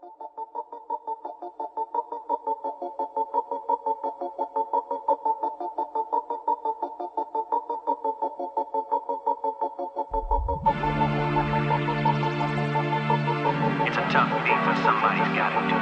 It's a tough beat, but somebody's gotta do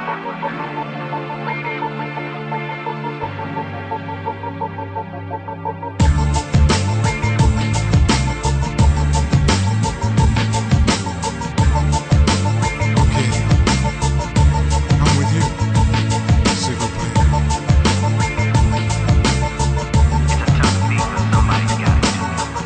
Okay, I'm with you. Single player. It's a tough beat, but somebody's gotta do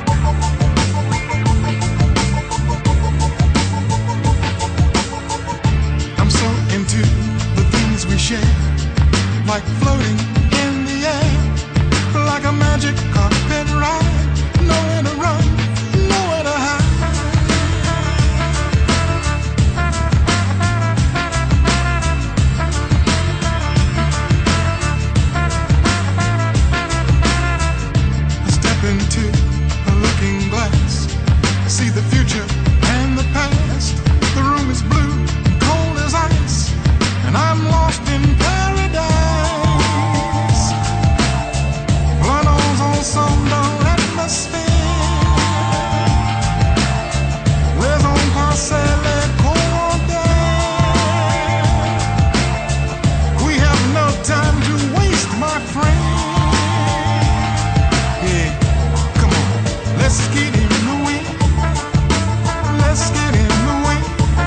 I'm so into the things we share, like floating in the air, like a magic carpet ride, nowhere to run, nowhere to hide. Step into a looking glass, see the future and the past. The room is blue, cold as ice, and I'm lost in paradise. Blood on some dull atmosphere. Les hommes passer les cordaires. We have no time to waste, my friend. Yeah, come on, let's get in the wind. Let's get in the wind.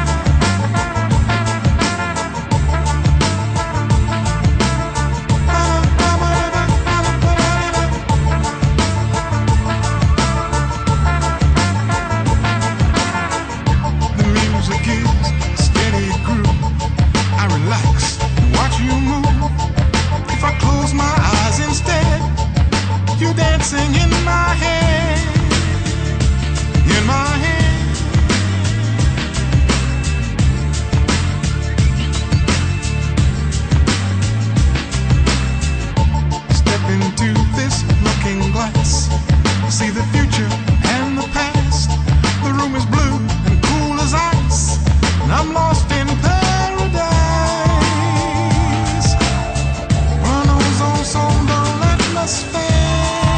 The music is a steady groove. I relax and watch you move. If I close my eyes instead, you dancing in my head, in my head. Step into this looking glass, see the future and the past. The room is blue and cool as ice, and I'm lost in paradise. Run on some dull atmosphere.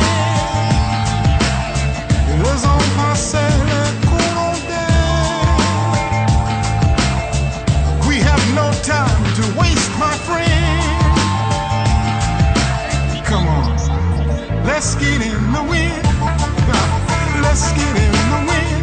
Les hommes passer les cordaires. We have no time to waste, my friend. Come on, let's get in the wind. Let's get in the wind.